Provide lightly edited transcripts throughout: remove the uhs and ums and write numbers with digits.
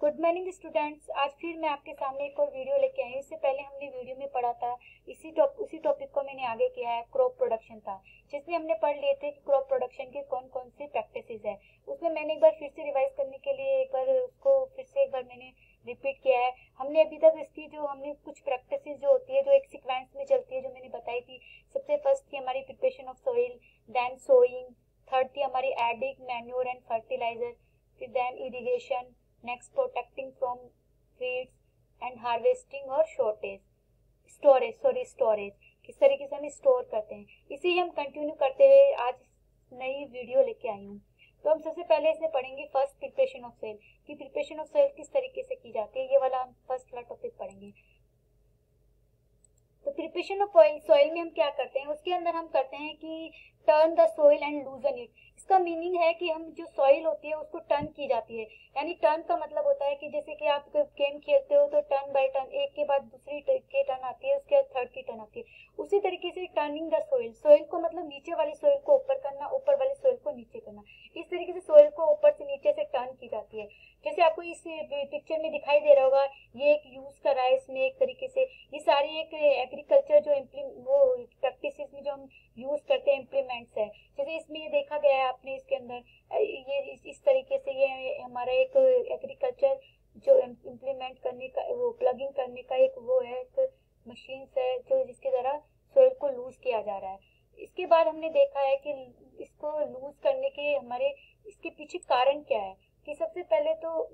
Good morning students. आज फिर मैं आपके सामने एक और वीडियो लेके आई हूँ। इससे पहले हमने वीडियो में पढ़ा था, उसी टॉपिक को मैंने आगे किया है। क्रॉप प्रोडक्शन था, जिसमें हमने पढ़ लिए थे कि क्रॉप प्रोडक्शन के कौन कौन से प्रैक्टिसेस है। उसमें मैंने एक बार फिर से रिवाइज करने के लिए एक बार मैंने रिपीट किया है। हमने अभी तक इसकी हमने कुछ प्रैक्टिसेस जो होती है, जो एक सीक्वेंस में चलती है, जो मैंने बताई थी। सबसे फर्स्ट थी हमारी preparation of soil, then sowing, third थी हमारी एडिंग मैन्योर एंड फर्टिलाइजर, फिर then irrigation, next protecting from weeds and harvesting और स्टोरेज, किस तरीके से हम स्टोर करते हैं। इसे ही हम कंटिन्यू करते हुए आज नई वीडियो लेके आई हूँ। तो हम सबसे पहले इसमें पढ़ेंगे फर्स्ट प्रिपरेशन ऑफ सॉइल, कि प्रिपरेशन ऑफ सॉइल किस तरीके से की जाती है। ये वाला हम फर्स्ट वाला टॉपिक पढ़ेंगे। तो प्रिपरेशन ऑफ सॉइल में हम क्या करते हैं, उसके अंदर हम करते हैं कि turn the soil and loosen it. इसका मीनिंग है कि हम जो सॉइल होती है उसको टर्न की जाती है। यानी टर्न का मतलब होता है कि जैसे कि आप गेम खेलते हो तो टर्न बाय टर्न, एक के बाद दूसरी की टर्न आती है, उसके बाद थर्ड की टर्न आती है। उसी तरीके से टर्निंग द सॉइल, सॉइल को मतलब नीचे वाली सॉइल को ऊपर करना, ऊपर वाली सॉइल को नीचे करना। इस तरीके से सॉइल को ऊपर से नीचे से टर्न की जाती है। जैसे आपको इस पिक्चर में दिखाई दे रहा होगा, ये एक यूज करा है इसमें एक तरीके से। ये सारी एक एग्रीकल्चर जो वो प्रैक्टिस में जो हम यूज करते हैं इम्प्लीमेंट्स है। जैसे इसमें ये देखा गया है आपने, इसके अंदर ये इस तरीके से ये हमारा एक एग्रीकल्चर जो इम्प्लीमेंट करने का, वो प्लगिंग करने का एक वो है, एक मशीन है जो जिसके द्वारा सॉइल को लूज किया जा रहा है। इसके बाद हमने देखा है कि इसको लूज करने के हमारे इसके पीछे कारण क्या है। कि सबसे पहले तो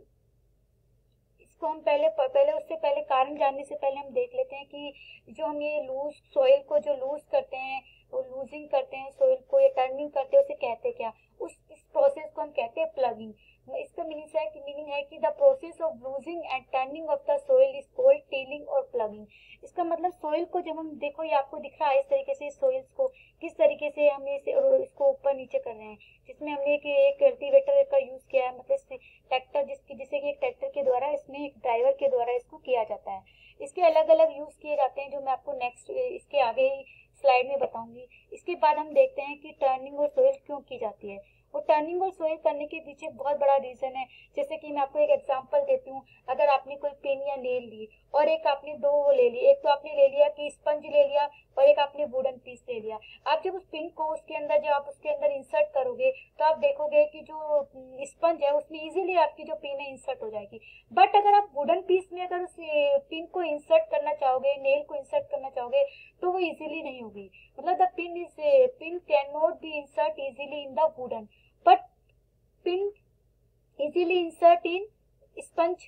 इसको हम उससे पहले कारण जानने से पहले हम देख लेते हैं कि जो हम ये लूज सॉइल को जो लूज करते हैं, वो लूजिंग करते हैं सॉइल को, ये टर्निंग करते हैं, उसे कहते क्या। इस प्रोसेस को हम कहते हैं प्लगिंग। इसका मीनिंग है कि the process of loosing and turning of the soil is called tilling और प्लगिंग। इसका मतलब सॉइल को जब हम देखो, ये आपको दिख रहा है इस तरीके से, सॉइल्स को किस तरीके से हम इसको ऊपर नीचे कर रहे हैं। जिसमें हमने एक कल्टीवेटर का यूज किया है, मतलब ट्रैक्टर जिसे कि एक ट्रैक्टर के द्वारा, इसमें एक ड्राइवर के द्वारा इसको किया जाता है। इसके अलग अलग यूज किए जाते हैं, जो मैं आपको नेक्स्ट इसके आगे ही स्लाइड में बताऊंगी। इसके बाद हम देखते हैं कि टर्निंग और सॉइल क्यों की जाती है। वो टर्निंग और सॉइल करने के पीछे बहुत बड़ा रीजन है। जैसे कि मैं आपको एक एग्जांपल देती हूँ। अगर आपने कोई पेन या नेल ली और एक आपने दो वो ले ली, एक तो आपने ले लिया कि स्पंज ले लिया और एक आपने वुडन पीस ले लिया। आप जब उस पिन को उसके अंदर, जब आप उसके अंदर इंसर्ट करोगे तो आप देखोगे कि जो स्पंज है उसमें इजीली आपकी जो पिन है इंसर्ट हो जाएगी। बट अगर आप वुडन पीस में अगर उस पिन को इंसर्ट करना चाहोगे, नेल को इंसर्ट करना चाहोगे, तो वो इजीली नहीं होगी। मतलब the pin can not be insert easily in the wooden, but pin easily insert in sponge.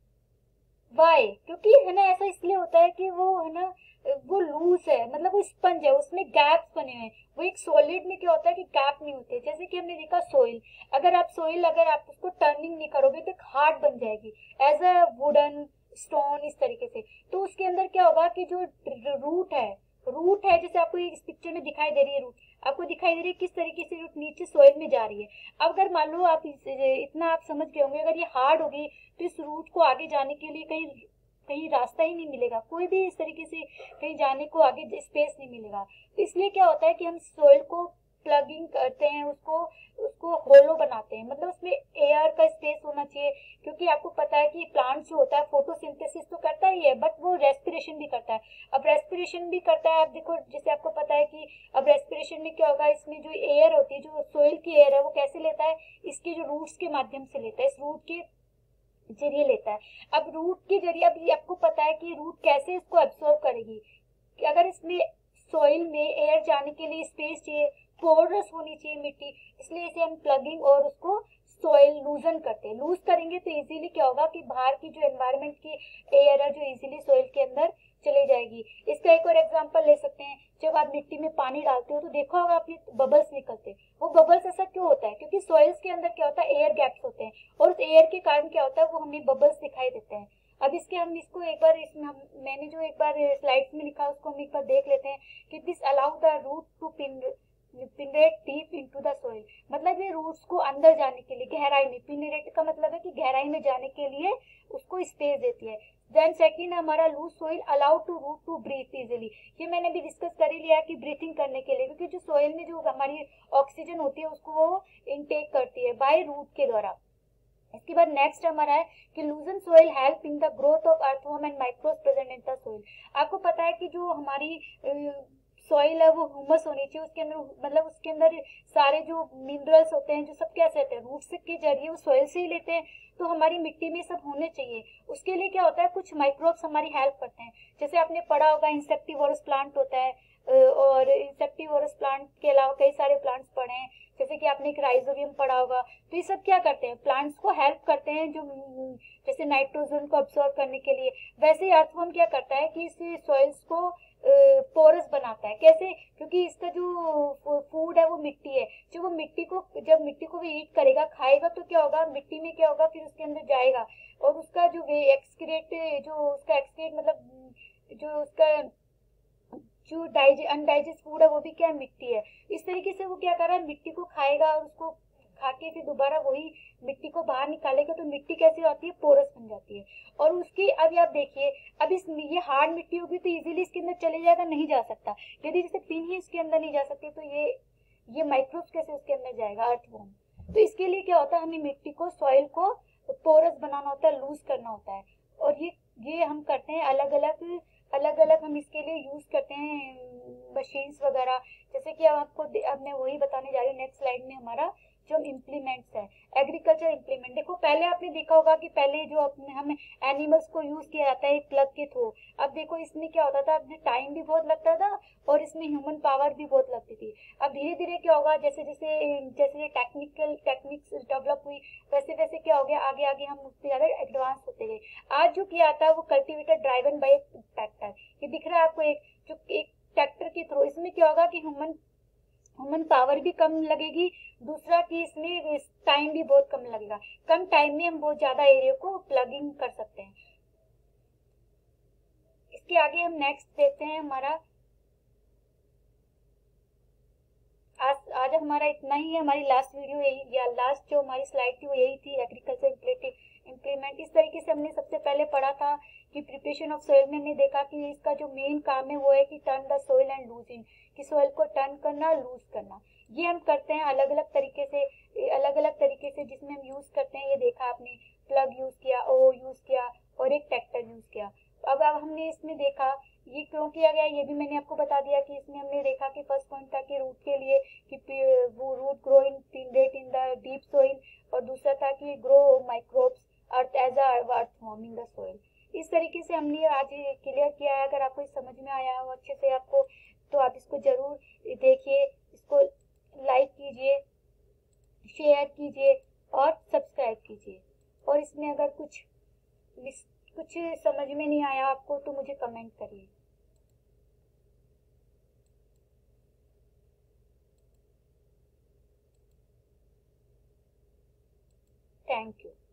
Why? क्योंकि है ना, ऐसा इसलिए होता है कि वो है ना, वो लूज है, मतलब वो स्पंज है, उसमें गैप्स बने हुए हैं। वो एक सॉलिड में क्या होता है कि गैप नहीं होते। जैसे कि हमने देखा सॉइल, अगर आप उसको टर्निंग नहीं करोगे तो हार्ड बन जाएगी एज अ वुडन स्टोन, इस तरीके से। तो उसके अंदर क्या होगा कि जो रूट है, जैसे आपको इस पिक्चर में दिखाई दे रही है, रूट आपको दिखाई दे रही है किस तरीके से रूट नीचे सॉइल में जा रही है। अब अगर मान लो आप इतना आप समझ गए होंगे, अगर ये हार्ड होगी तो इस रूट को आगे जाने के लिए कहीं कहीं रास्ता ही नहीं मिलेगा, कोई भी इस तरीके से कहीं जाने को आगे स्पेस नहीं मिलेगा। तो इसलिए क्या होता है कि हम सॉइल को प्लगिंग करते हैं, उसको उसको होलो बनाते हैं, मतलब उसमें एयर का स्पेस होना चाहिए। क्योंकि आपको पता है कि प्लांट जो होता है फोटोसिंथेसिस तो करता ही है, बट वो रेस्पिरेशन भी करता है। अब रेस्पिरेशन भी करता है, आप देखो जैसे आपको पता है कि अब रेस्पिरेशन में क्या होगा, इसमें जो एयर होती है, जो सोइल की एयर है, वो कैसे लेता है, इसके जो रूट्स के माध्यम से लेता है, इस रूट के जरिए लेता है। अब रूट के जरिए, अब आपको पता है कि रूट कैसे इसको एब्सॉर्ब करेगी। कि अगर इसमें सॉइल में एयर जाने के लिए स्पेस चाहिए, पोरस होनी चाहिए मिट्टी, इसलिए इसे हम प्लगिंग और उसको सॉइल लूजन करते हैं। लूज करेंगे तो इजीली क्या होगा कि बाहर की जो एनवायरनमेंट की एयर है, जो इजीली सॉइल के अंदर चली जाएगी। इसका एक और एग्जांपल ले सकते हैं। जब आप मिट्टी में पानी डालते हो तो देखो होगा आपने बबल्स निकलते हैं। वो बबल्स ऐसा क्यों होता है? क्योंकि सॉइल्स के अंदर क्या होता है, एयर गैप्स होते हैं, और उस एयर के कारण क्या होता है, वो हमें बबल्स दिखाई देते हैं। अब हम इसको एक बार मैंने जो एक बार स्लाइड्स में लिखा उसको हम एक बार देख लेते हैं कि this allow the root to penetrate deep into the soil. मतलब ये रूट्स को अंदर जाने के लिए, गहराई में, पिनरेट का मतलब है कि गहराई में जाने के लिए उसको स्पेस देती है। देन सेकंड हमारा loose soil allow to root to breathe easily. ये मैंने भी डिस्कस कर ही लिया कि ब्रीथिंग करने के लिए, क्योंकि जो सोइल में जो हमारी ऑक्सीजन होती है उसको वो इनटेक करती है बाय रूट के द्वारा। इसके बाद नेक्स्ट हमारा है कि loosen soil help in the growth of earthworm and microbes present in the soil. आपको पता है कि जो हमारी सॉइल है वो ह्यूमस होनी चाहिए, उसके अंदर मतलब उसके अंदर सारे जो मिनरल्स होते हैं जो सब कैसे रहते हैं, रूट्स के जरिए वो सॉइल से ही लेते हैं, तो हमारी मिट्टी में सब होने चाहिए। उसके लिए क्या होता है, कुछ माइक्रोब्स हमारी हेल्प करते हैं। जैसे आपने पढ़ा होगा इंसेक्टिवोरस प्लांट होता है, और इंसेक्टिवोरस प्लांट के अलावा कई सारे प्लांट्स पढ़े हैं, जैसे कि आपने एक राइजोबियम पढ़ा होगा। तो ये सब क्या करते हैं, प्लांट्स को हेल्प करते हैं, जो जैसे नाइट्रोजन को अब्सॉर्ब करने के लिए। वैसे ही अर्थवर्म क्या करता है कि इस सॉइल्स को पोरस बनाता है। कैसे, क्योंकि इसका जो फूड है वो मिट्टी है, जो वो मिट्टी को जब मिट्टी को भी ईट करेगा खाएगा तो क्या होगा, मिट्टी में क्या होगा, फिर उसके अंदर जाएगा और उसका जो वे एक्सक्रीट जो उसका एक्सक्रीट मतलब जो उसका जो अनडाइजेस्ट फूड है वो भी क्या है, मिट्टी है। इस तरीके से वो क्या कर रहा है, मिट्टी को खाएगा और उसको खा के फिर दोबारा वही मिट्टी को बाहर निकालेगा, तो मिट्टी कैसी होती है, पोरस बन जाती है। और उसकी अब आप देखिए, अब इस ये हार्ड मिट्टी होगी तो इजीली इसके अंदर चले जाएगा, नहीं जा सकता। यदि जैसे पिन ही इसके अंदर नहीं जा सकती तो ये माइक्रोब्स कैसे उसके अंदर जाएगा, अर्थवर्म। तो इसके लिए क्या होता है, हमें मिट्टी को, सॉइल को पोरस बनाना होता है, लूज करना होता है। और ये हम करते हैं अलग अलग हम इसके लिए यूज करते हैं मशीन्स वगैरह। जैसे कि अब मैं वही बताने जा रही हूँ नेक्स्ट स्लाइड में, हमारा जो इम्प्लीमेंट्स है, एग्रीकल्चर इम्प्लीमेंट। देखो पहले आपने देखा होगा कि पहले जो अपने हम एनिमल्स को यूज किया जाता है एक प्लग के थ्रू। अब देखो इसमें क्या होता था, अपने टाइम भी बहुत लगता था और इसमें ह्यूमन पावर भी बहुत लगती थी। अब धीरे धीरे क्या होगा, जैसे जैसे जैसे टेक्निक्स डेवलप हुई, वैसे वैसे क्या हो गया, आगे आगे हम उससे ज्यादा एडवांस होते गए। आज जो किया जाता है वो कल्टीवेटर ड्राइवन बाय ट्रैक्टर। ये दिख रहा है आपको, एक ट्रैक्टर के थ्रू। इसमें क्या होगा कि ह्यूमन पावर भी कम लगेगी, दूसरा कि इसमें टाइम भी बहुत कम लगेगा। कम टाइम में हम बहुत ज्यादा एरिया को प्लगिंग कर सकते हैं। इसके आगे हम नेक्स्ट देखते हैं हमारा, आज हमारा इतना ही है। हमारी लास्ट वीडियो यही, या लास्ट जो हमारी स्लाइड थी वो यही थी, एग्रीकल्चर इम्प्लीमेंट। इस तरीके से हमने सबसे पहले पढ़ा था कि प्रिपरेशन ऑफ सोइल में हमने देखा कि इसका जो मेन काम है वो है कि turn the soil and loosen, कि सोइल को टर्न करना, लूज करना। ये हम करते हैं अलग अलग तरीके से जिसमें हम यूज करते हैं। ये देखा आपने, प्लग यूज किया, ओ यूज किया और एक ट्रैक्टर यूज किया। अब हमने इसमें देखा ये क्यों किया गया, ये भी मैंने आपको बता दिया कि इसमें हमने देखा कि फर्स्ट पॉइंट था कि रूट के लिए, कि वो root grow in rate in the deep soil, और दूसरा था कि grow microbes earth as earth warming the soil. इस तरीके से हमने आज क्लियर किया है। अगर आपको समझ में आया हो अच्छे से आपको, तो आप इसको जरूर देखिए, इसको लाइक कीजिए, शेयर कीजिए और सब्सक्राइब कीजिए। और इसमें अगर कुछ समझ में नहीं आया आपको तो मुझे कमेंट करिए। Thank you.